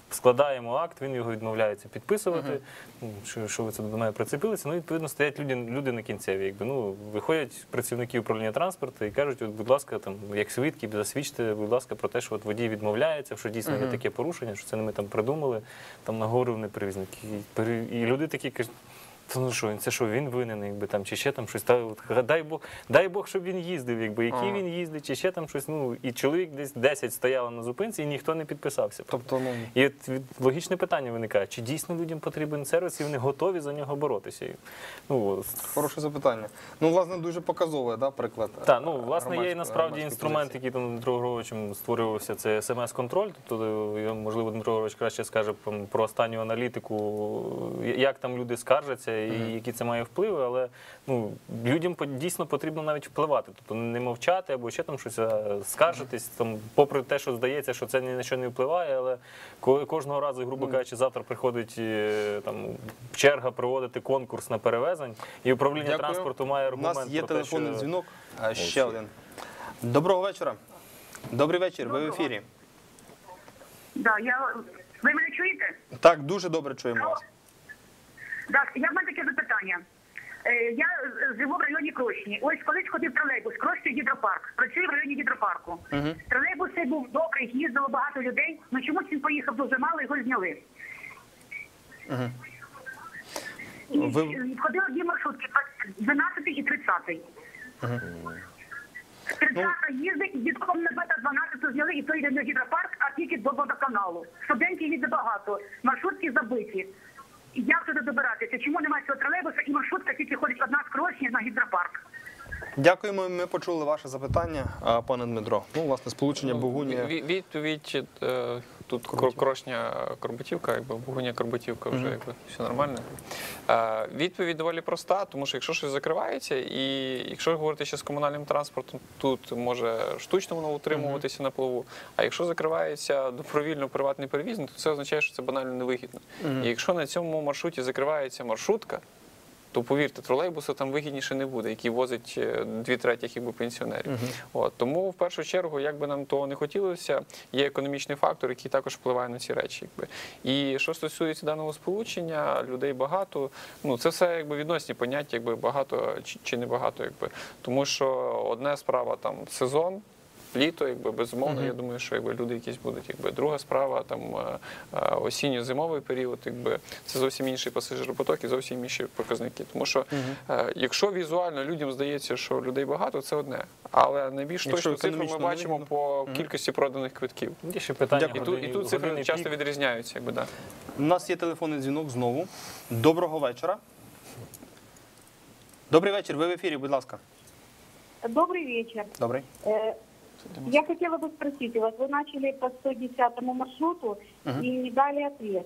складаємо акт, він його відмовляється підписувати, що ви це до мене прицепилися. Ну, відповідно, стоять люди на кінцеві. Якби, ну, виходять працівники управління транспорту і кажуть, от, будь ласка, там, як свідки, засвідчте, будь ласка, про те, що от водій відмовляється, що дійсно є таке порушення, що це не ми там придумали, там наговорив неперевізник. І люди такі кажуть, ну що, це що, він винен, якби там, чи ще там щось. Дай Бог, щоб він їздив, якби, який він їздить, чи ще там щось. Ну, і чоловік десь 10 стояло на зупинці, і ніхто не підписався. Тобто, ну... І от логічне питання виникає, чи дійсно людям потрібен сервіс, і вони готові за нього боротися? Ну, хороше запитання. Ну, власне, дуже показовий, да, приклад. Так, ну, власне, є і насправді інструмент, який там Дмитро Григоровичем створювався, це СМС-контроль. Тобто, можливо, Дмитро Григорович краще скаже про останню аналітику, як там люди скаржаться, і які це має впливи, але ну, людям дійсно потрібно навіть впливати, тобто не мовчати або ще там щось, скаржитись, там, попри те, що здається, що це ні на що не впливає, але кожного разу, грубо кажучи, завтра приходить там, черга проводити конкурс на перевезень, і управління транспорту має аргумент. У нас є телефонний дзвінок, ще один. Доброго вечора. Добрий вечір, ви в ефірі. Да, ви мене чуєте? Так, дуже добре чуємо вас. Так, я в мене таке запитання. Я живу в районі Крощні. Ось колись ходив тролейбус, Крощний гідропарк. Працюю в районі гідропарку. Тролейбус цей був добрий, їздило багато людей, але чомусь він поїхав дуже мало, його зняли. І ходили дві маршрутки, 12 і 30. 30-та їздить, і дідком на 12-ту зняли, і то йде на гідропарк, а тільки до водоканалу. Студентів їздить багато, маршрутки забиті. Як туди добиратися? Чому немає цього тролейбуса і маршрутка тільки ходить одна з Крощні на гідропарк? Дякуємо, ми почули ваше запитання, пане Дмитро. Ну, власне, сполучення Богунія. Відповідь тут Крощня-Корбутівка, якби Богуня-Корбутівка вже якби все нормально. Відповідь доволі проста, тому що якщо щось закривається, і якщо говорити ще з комунальним транспортом, тут може штучно воно утримуватися на плаву, а якщо закривається добровільно приватний перевізник, то це означає, що це банально невигідно. І якщо на цьому маршруті закривається маршрутка, то, повірте, тролейбуса там вигідніше не буде, який возить 2/3 пенсіонерів. Тому, в першу чергу, як би нам того не хотілося, є економічний фактор, який також впливає на ці речі. І що стосується даного сполучення, людей багато, ну, це все якби відносні поняття, якби багато чи не багато. Тому що одна справа там сезон, літо, якби безумовно, я думаю, що якби люди якісь будуть. Якби друга справа, там осінньо-зимовий період, якби це зовсім інший пасажиропоток і зовсім інші показники. Тому що якщо візуально людям здається, що людей багато, це одне. Але найбільш точну цифру ми бачимо по кількості проданих квитків. Є ще питання. І тут цифри часто відрізняються, якби, да. У нас є телефонний дзвінок знову. Доброго вечора. Добрий вечір, ви в ефірі, будь ласка. Добрый вечер. Добрый. Я хотела бы спросить у вас, вы начали по 110 маршруту и не дали ответ.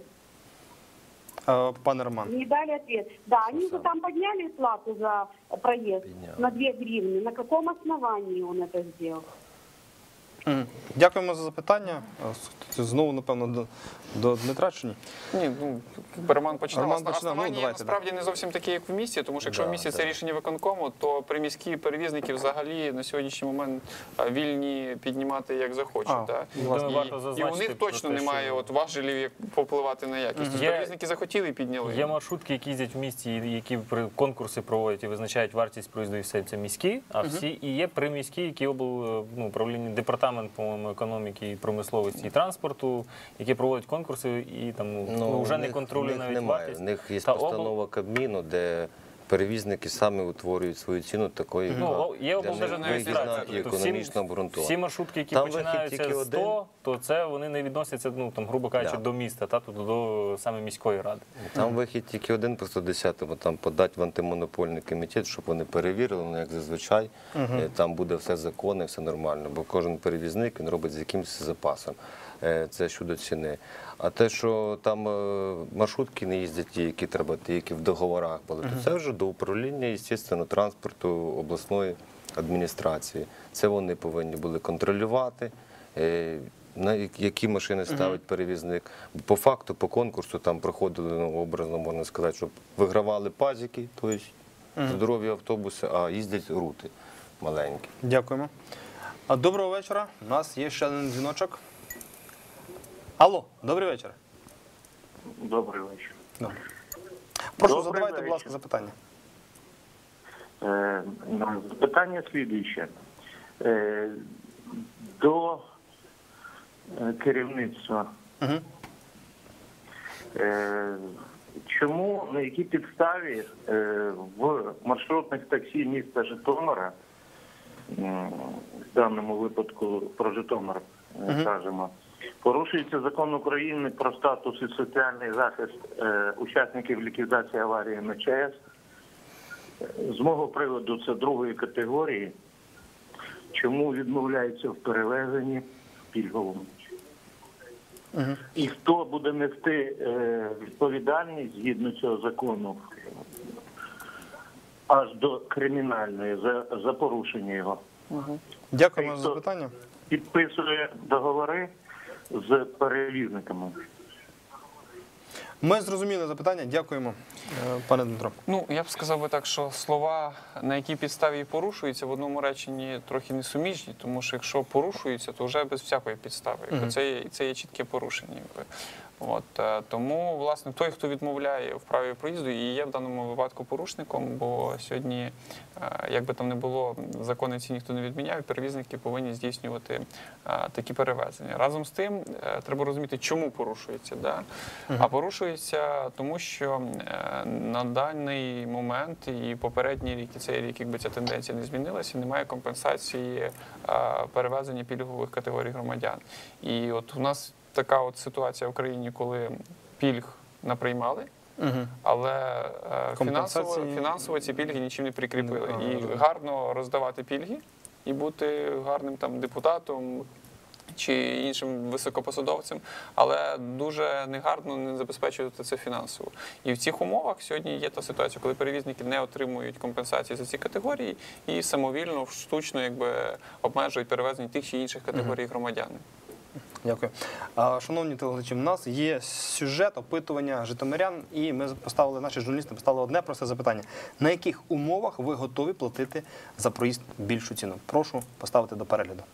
Пане Роман. Не дали ответ. Да, они же там подняли плату за проезд на 2 гривны. На каком основании он это сделал? Дякуємо за запитання. Знову, напевно, до Дмитра чи ні? Ні, ну, Роман починав. Основання насправді не зовсім таке, як в місті, тому що якщо в місті це рішення виконкому, то приміські перевізники взагалі на сьогоднішній момент вільні піднімати як захочуть. І у них точно немає важелів, як попливати на якість. Перевізники захотіли і підняли. Є маршрутки, які їздять в місті, які конкурси проводять і визначають вартість проїзду, і все це міські, а всі і є приміські, які управління департамент, по-моєму, економіки і промисловості і транспорту, які проводять конкурси і там вже не контролюють навіть вартість. У них є постанова Кабміну, де перевізники самі утворюють свою ціну такої, є обмежена реєстрація. і економічно обґрунтована. Всі маршрутки, які починаються з 100, то це вони не відносяться, грубо кажучи, до міста, тобто до саме міської ради. Там вихід тільки один по 110-му, там подати в антимонопольний комітет, щоб вони перевірили, як зазвичай, там буде все законно, все нормально, бо кожен перевізник, він робить з якимось запасом. Це щодо ціни. А те, що там маршрутки не їздять ті, які треба, ті, які в договорах були, то це вже до управління, звісно, транспорту обласної адміністрації. Це вони повинні були контролювати, на які машини ставить перевізник. По факту, по конкурсу там проходили, образно можна сказати, щоб вигравали пазики, тобто здорові автобуси, а їздять рути маленькі. Дякуємо. Доброго вечора. У нас є ще один дзвіночок. Алло, добрий вечір. Добрий вечір. Прошу, Добрий задавайте, будь вечір. ласка, запитання. Запитання слідуюче. До керівництва. Чому, на якій підставі в маршрутних таксі міста Житомира, в даному випадку про Житомир кажемо, порушується закон України про статус і соціальний захист учасників ліквідації аварії на ЧАЕС? З мого приводу це другої категорії. Чому відмовляється в перевезенні пільговому? І хто буде нести відповідальність згідно цього закону аж до кримінальної за порушення його? Дякуємо за запитання. Підписує договори з перевізниками. Ми зрозуміли запитання. Дякуємо, пане Дмитро. Ну, я б сказав би так, що слова, на якій підставі і порушуються, в одному реченні трохи несуміжні, тому що якщо порушуються, то вже без всякої підстави. Це є чітке порушення. Тому, власне, той, хто відмовляє в праві проїзду, і є в даному випадку порушником, бо сьогодні, як би там не було, закони ці ніхто не відміняв, і перевізники повинні здійснювати такі перевезення. Разом з тим, треба розуміти, чому порушується. А порушується тому, що на даний момент і попередній рік, і цей рік, якби ця тенденція не змінилася, немає компенсації перевезення пільгових категорій громадян. І от у нас така от ситуація в країні, коли пільг наприймали, але фінансово ці пільги нічим не прикріпили. І гарно роздавати пільги, і бути гарним там депутатом чи іншим високопосадовцем, але дуже негарно не забезпечувати це фінансово. І в цих умовах сьогодні є та ситуація, коли перевізники не отримують компенсації за ці категорії і самовільно, штучно обмежують перевезення тих чи інших категорій громадян. Дякую. Шановні телеглядачі, у нас є сюжет опитування житомирян, і ми поставили, наші журналісти поставили одне просте запитання. На яких умовах ви готові платити за проїзд більшу ціну? Прошу поставити до перегляду.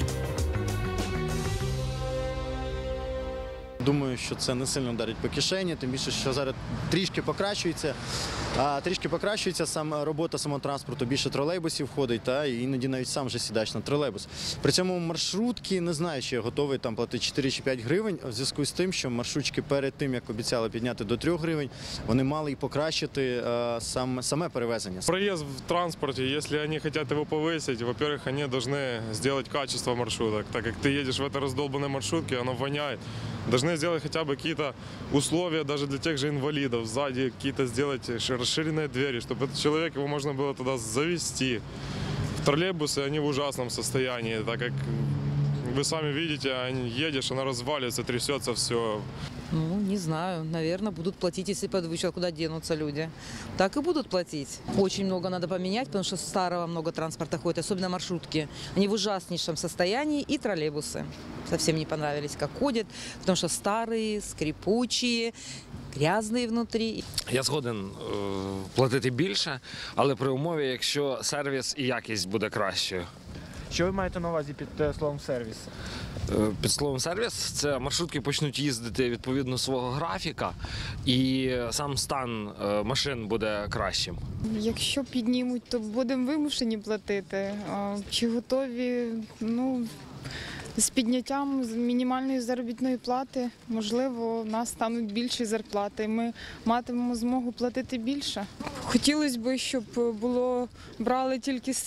Думаю, що це не сильно вдарить по кишені, тим більше, що зараз трішки покращується саме робота самого транспорту, більше тролейбусів входить, і іноді навіть сам вже сідаєш на тролейбус. При цьому маршрутки, не знаю, чи я готовий там платити 4 чи 5 гривень, в зв'язку з тим, що маршрутки перед тим, як обіцяли підняти до 3 гривень, вони мали і покращити саме перевезення. Проезд в транспорте, если они хотят его повысить, во-первых, они должны сделать качество маршруток, так как ты едешь в этой раздолбанной маршрутке, оно воняет. Должны сделать хотя бы какие-то условия даже для тех же инвалидов, сзади какие-то сделать расширенные двери, чтобы этот человек, его можно было туда завести. Троллейбусы, они в ужасном состоянии, так как вы сами видите, едешь, она разваливается, трясется все. Ну, не знаю. Наверное, будут платить, если подвыщут, куда денутся люди. Так и будут платить. Очень много надо поменять, потому что старого много транспорта ходит, особенно маршрутки. Они в ужаснейшем состоянии, и троллейбусы. Совсем не понравились, как ходят, потому что старые, скрипучие, грязные внутри. Я згоден платити більше, але при умові, якщо сервіс і якість буде кращою. Що ви маєте на увазі під словом сервіс? Під словом сервіс це маршрутки почнуть їздити відповідно свого графіка і сам стан машин буде кращим. Якщо піднімуть, то будемо вимушені платити. Чи готові? Ну, з підняттям мінімальної заробітної плати, можливо, в нас стануть більші зарплати, і ми матимемо змогу платити більше. Хотілося б, щоб брали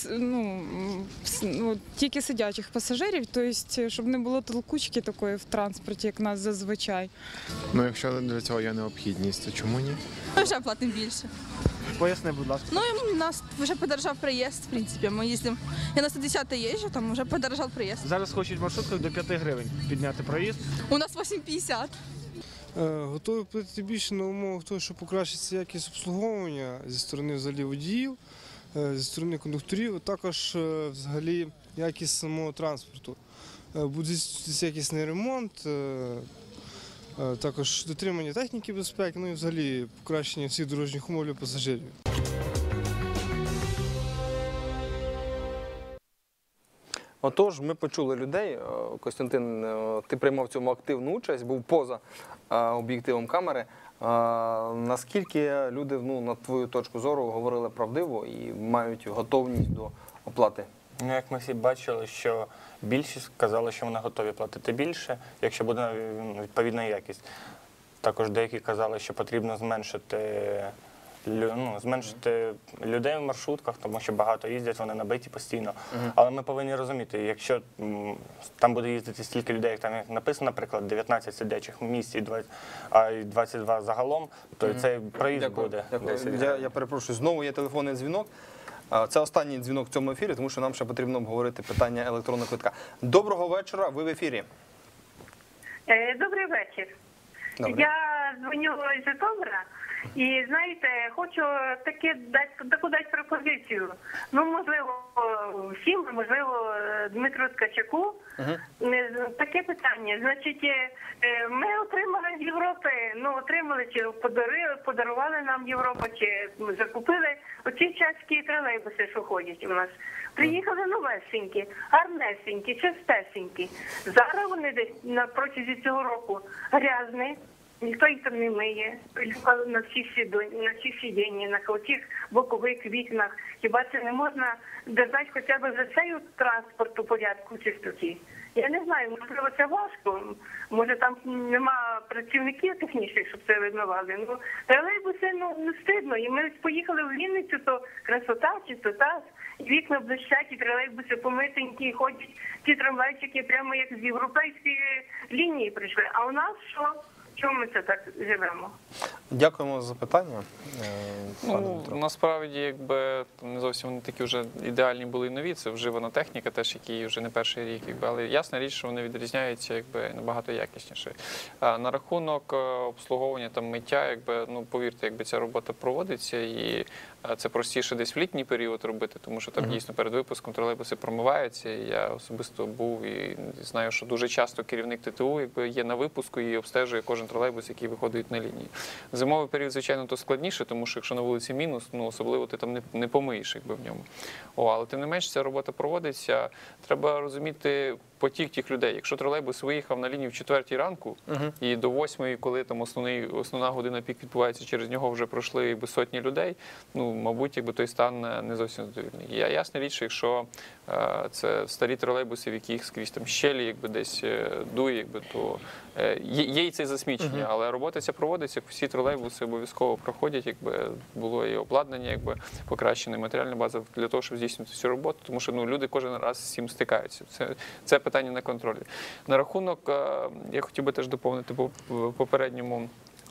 тільки сидячих пасажирів, тобто, щоб не було толкучки такої в транспорті, як у нас зазвичай. Ну, якщо для цього є необхідність, то чому ні? Ми вже платимо більше. Поясни, будь ласка. Ну, у нас вже подорожав проїзд, в принципі. Ми їздимо, я на 110 їжджу, там вже подорожав проїзд. Зараз хочуть в маршрутках до 5 гривень підняти проїзд. У нас 8,50. Готові платити більше на умовах того, що покращиться якість обслуговування зі сторони взагалі водіїв, зі сторони кондукторів, а також взагалі якість самого транспорту. Буде якісний ремонт, також дотримання техніки безпеки, ну і взагалі покращення всіх дорожніх умов для пасажирів. Отож, ми почули людей. Костянтин, ти приймав в цьому активну участь, був поза об'єктивом камери. Наскільки люди, на твою точку зору, говорили правдиво і мають готовність до оплати? Ну, як ми всі бачили, що більшість казали, що вони готові платити більше, якщо буде відповідна якість. Також деякі казали, що потрібно зменшити людей в маршрутках, тому що багато їздять, вони набиті постійно. Але ми повинні розуміти, якщо там буде їздити стільки людей, як там написано, наприклад, 19 сидячих місць, а 22 загалом, то цей проїзд буде. Я перепрошую, знову є телефонний дзвінок. Це останній дзвінок в цьому ефірі, тому що нам ще потрібно обговорити питання електронного квитка. Доброго вечора, ви в ефірі. Добрий вечір. Добре. Я дзвоню з Житомира і, знаєте, хочу таку дати пропозицію. Можливо, всім, можливо, Дмитру Ткачуку. Таке питання. Значить, ми отримали з Європи, отримали, чи подарували нам Європа, чи закупили оці чеські тролейбуси, що ходять у нас. Приїхали новесенькі, гарнесенькі, чистесенькі. Зараз вони десь на протязі цього року грязні, ніхто їх там не миє, на всі сидіння, на цих бокових вікнах. Хіба це не можна держати хоча б за цей транспорт у порядку чистоти? Я не знаю, можливо, це важко, може там нема працівників технічних, щоб це вимивали. Тролейбуси, не стидно. І ми поїхали в Вінницю, то красота, чистота, вікна блищать, і тролейбуси помитенькі, ходять ці трамвайчики прямо як з європейської лінії прийшли. А у нас що? Чому ми це так живемо? Дякуємо за запитання. Насправді, не зовсім вони такі вже ідеальні були і нові, це вживана техніка, теж які вже не перший рік, але ясна річ, що вони відрізняються набагато якісніше. На рахунок обслуговування, миття, повірте, ця робота проводиться, і це простіше десь в літній період робити, тому що там дійсно перед випуском тролейбуси промиваються. Я особисто був і знаю, що дуже часто керівник ТТУ є на випуску і обстежує кожен тролейбус, який виходить на лінії. Зимовий період, звичайно, то складніше, тому що якщо на вулиці мінус, особливо ти там не помиєш в ньому. Але тим не менш, ця робота проводиться. Треба розуміти потік тих людей. Якщо тролейбус виїхав на лінію в 4 ранку і до 8, коли там основна година пік відбувається, через нього вже пройшли сотні людей, мабуть, той стан не зовсім задовільний. Ясна річ, що якщо це старі тролейбуси, в яких скрізь там щелі десь дує, то є і це засмічення, але робота ця проводиться, всі тролейбуси обов'язково проходять, було і обладнання, покращена матеріальна база для того, щоб здійснити цю роботу, тому що люди кожен раз з цим стикаються. Це питання на контролі. На рахунок, я хотів би теж доповнити по попередньому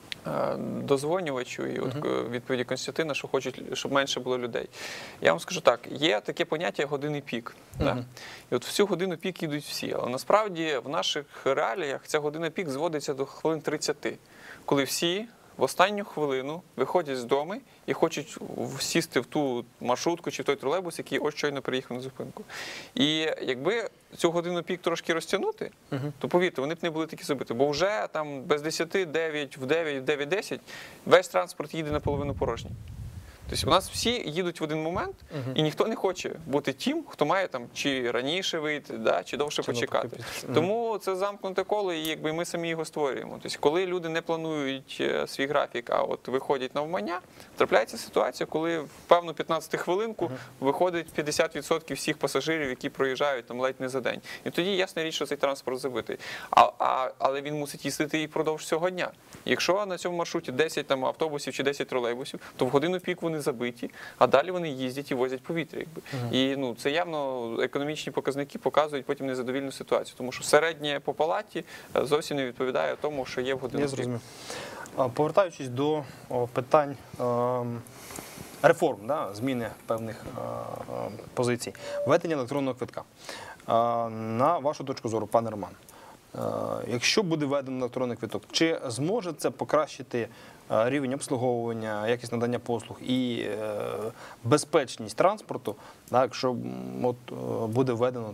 дозвонювачу і відповіді Костянтина, що хочуть, щоб менше було людей. Я вам скажу так, є таке поняття години пік. І в цю годину пік їдуть всі, але насправді в наших реаліях ця година пік зводиться до хвилин 30, коли всі в останню хвилину виходять з дому і хочуть сісти в ту маршрутку чи в той тролейбус, який ось щойно приїхав на зупинку. І якби цю годину пік трошки розтягнути, то, повірте, вони б не були такі забиті. Бо вже там без 10, 9, в 9, 9-10 весь транспорт їде наполовину порожній. Тобто у нас всі їдуть в один момент, і ніхто не хоче бути тим, хто має там чи раніше вийти, чи довше почекати. Тому це замкнуте коло, і ми самі його створюємо. Тобто, коли люди не планують свій графік, а виходять навмання, трапляється ситуація, коли в певну 15 хвилинку виходить 50% всіх пасажирів, які проїжджають там ледь не за день. І тоді ясна річ, що цей транспорт забитий. Але він мусить їздити і впродовж цього дня. Якщо на цьому маршруті 10 автобусів чи 10 тролейбусів, то в годину пік вони забиті, а далі вони їздять і возять повітря. І це явно економічні показники показують потім незадовільну ситуацію, тому що середнє по палаті зовсім не відповідає тому, що є в годину пік. Я зрозумів. Повертаючись до питань реформ, зміни певних позицій, введення електронного квитка. На вашу точку зору, пане Роман, якщо буде введено електронний квиток, чи зможе це покращити рівень обслуговування, якість надання послуг і безпечність транспорту, якщо буде введено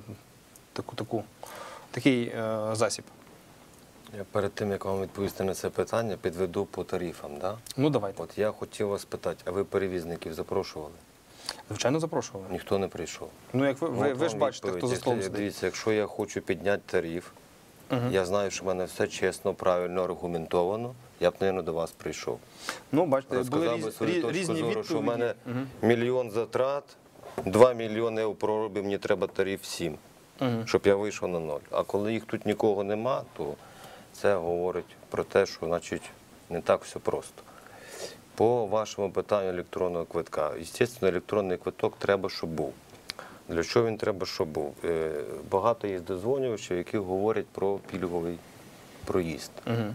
такий засіб? Я перед тим, як вам відповісти на це питання, підведу по тарифам. Ну, давайте. Я хотів вас питати, а ви перевізників запрошували? Звичайно, запрошували. Ніхто не прийшов. Ну, як ви ж бачите, хто за столом сидить. Дивіться, якщо я хочу підняти тариф, я знаю, що в мене все чесно, правильно, аргументовано, я б, мабуть, до вас прийшов. Ну, бачите, були Розказав би свою точку різні зору, відповіді. що в мене мільйон затрат, 2 мільйони в проробі, мені треба тариф 7, щоб я вийшов на 0. А коли їх тут нікого нема, то це говорить про те, що, значить, не так все просто. По вашому питанню електронного квитка. Звісно, електронний квиток треба, щоб був. Для чого він треба, щоб був? Багато є дозвонювачів, які говорять про пільговий проїзд.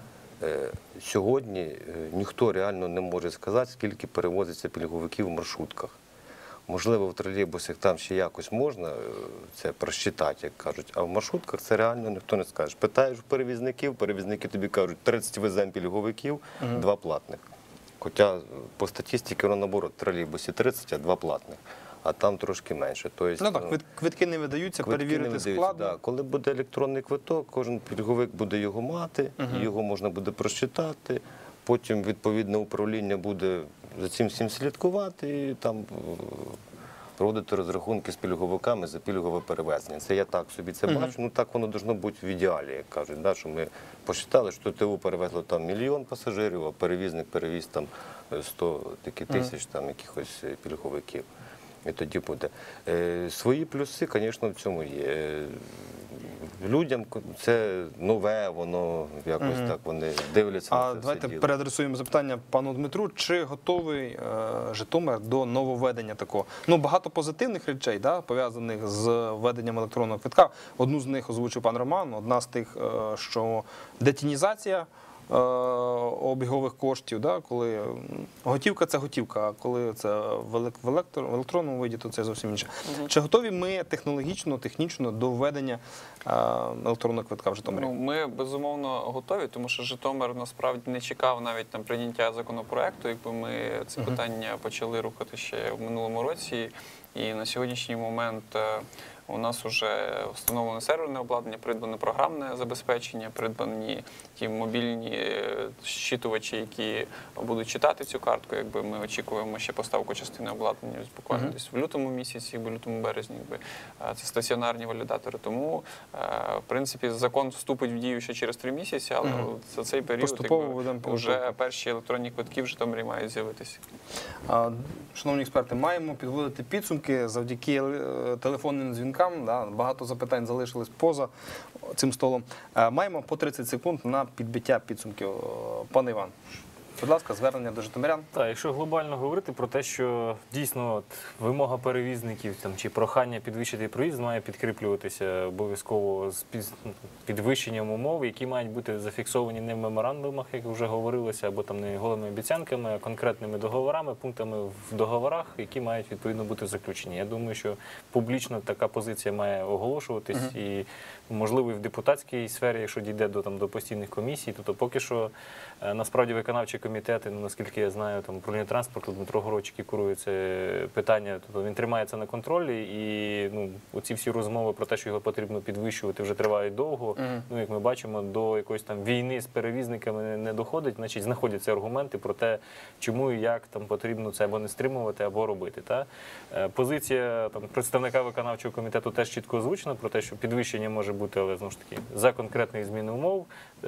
Сьогодні ніхто реально не може сказати, скільки перевозиться пільговиків в маршрутках. Можливо, в тролейбусах там ще якось можна це просчитати, як кажуть, а в маршрутках це реально ніхто не скаже. Питаєш у перевізників, перевізники тобі кажуть, 30 веземо пільговиків, 2 платних. Хоча по статистиці, воно наоборот, в тролейбусі 30, а 2 платних. А там трошки менше. Тобто, ну так, квитки не видаються, перевірити складно. Да. Коли буде електронний квиток, кожен пільговик буде його мати, його можна буде просчитати, потім відповідне управління буде за цим всім слідкувати і там проводити розрахунки з пільговиками за пільгове перевезення. Це я так собі це бачу, ну так воно должно бути в ідеалі, як кажуть, да, що ми посчитали, що ТУ перевезло там 1 мільйон пасажирів, а перевізник перевіз там 100 тисяч там якихось пільговиків. І тоді буде. Свої плюси, звісно, в цьому є. Людям це нове, воно якось так, вони дивляться на це. Давайте переадресуємо запитання пану Дмитру. Чи готовий Житомир до нововведення такого? Ну, багато позитивних речей, да, пов'язаних з введенням електронного квитка. Одну з них озвучив пан Роман, одна з тих, що детінізація обігових коштів, да, коли готівка – це готівка, а коли це в електронному виді, то це зовсім інше. Чи готові ми технічно до введення електронного квитка в Житомирі? Ну, ми, безумовно, готові, тому що Житомир, насправді, не чекав навіть там прийняття законопроекту, якби ми це питання почали рухати ще в минулому році, і на сьогоднішній момент у нас вже встановлене серверне обладнання, придбане програмне забезпечення, придбані ті мобільні щитувачі, які будуть читати цю картку. Якби ми очікуємо ще поставку частини обладнання буквально десь в лютому місяці, в лютому-березні. Це стаціонарні валідатори. Тому, в принципі, закон вступить в дію ще через 3 місяці, але за цей період вже перші електронні квитки в Житомирі мають з'явитися. Шановні експерти, маємо підводити підсумки завдяки телефонним дзвінкам. Багато запитань залишились поза цим столом. Маємо по 30 секунд на підбиття підсумків. Пане Іван, будь ласка, звернення до житомирян. Так, якщо глобально говорити про те, що дійсно вимога перевізників там, чи прохання підвищити проїзд має підкріплюватися обов'язково з підвищенням умов, які мають бути зафіксовані не в меморандумах, як вже говорилося, або там не голими обіцянками, а конкретними договорами, пунктами в договорах, які мають відповідно бути заключені. Я думаю, що публічно така позиція має оголошуватись і, можливо, і в депутатській сфері, якщо дійде до постійних комісій. Тобто поки що, насправді, виконавчі комітети, наскільки я знаю, там управління транспорту, Дмитро Городчик, який курує це питання, тобто він тримається на контролі, і оці всі розмови про те, що його потрібно підвищувати, вже тривають довго. Як ми бачимо, до якоїсь там війни з перевізниками не доходить, значить знаходяться аргументи про те, чому і як там потрібно це або не стримувати, або робити. Позиція представника виконавчого комітету теж чітко озвучена про те, що підвищення може бути, але знову ж таки за конкретної зміни умов,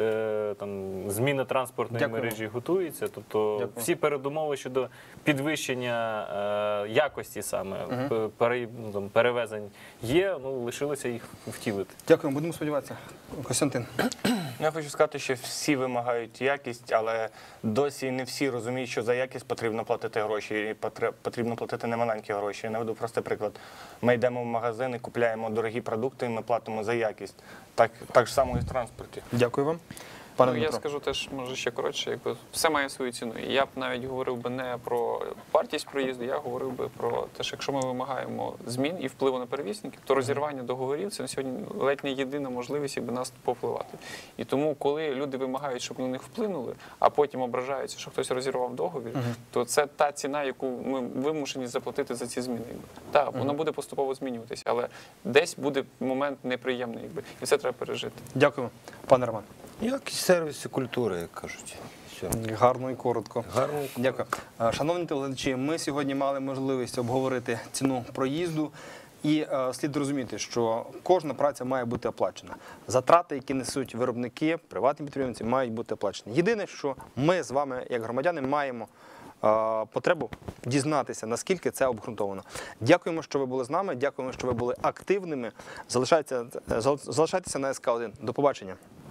зміна транспортної мережі готується. Тобто всі передумови щодо підвищення якості саме перевезень є, лишилося їх втілити. Дякую, будемо сподіватися. Костянтин. Я хочу сказати, що всі вимагають якість, але досі не всі розуміють, що за якість потрібно платити гроші, і потрібно платити немаленькі гроші. Я наведу простий приклад. Ми йдемо в магазин і купляємо дорогі продукти, і ми платимо за якість. Так ж само і в транспорті. Дякую вам. Я скажу теж, може, ще коротше, все має свою ціну. І я б навіть говорив би не про вартість проїзду, я говорив би про те, що якщо ми вимагаємо змін і впливу на перевізників, то розірвання договорів – це на сьогодні ледь не єдина можливість, якби нас повпливати. І тому, коли люди вимагають, щоб на них вплинули, а потім ображаються, що хтось розірвав договір, то це та ціна, яку ми вимушені заплатити за ці зміни. Так, вона буде поступово змінюватися, але десь буде момент неприємний, і це треба пережити. Дякую. Пане Роман. Якість сервісу культури, як кажуть. Все. Гарно і коротко. Гарно. Дякую. Шановні телеглядачі, ми сьогодні мали можливість обговорити ціну проїзду. І слід розуміти, що кожна праця має бути оплачена. Затрати, які несуть виробники, приватні підприємці, мають бути оплачені. Єдине, що ми з вами, як громадяни, маємо потребу дізнатися, наскільки це обґрунтовано. Дякуємо, що ви були з нами, дякуємо, що ви були активними. Залишайтеся на СК1. До побачення.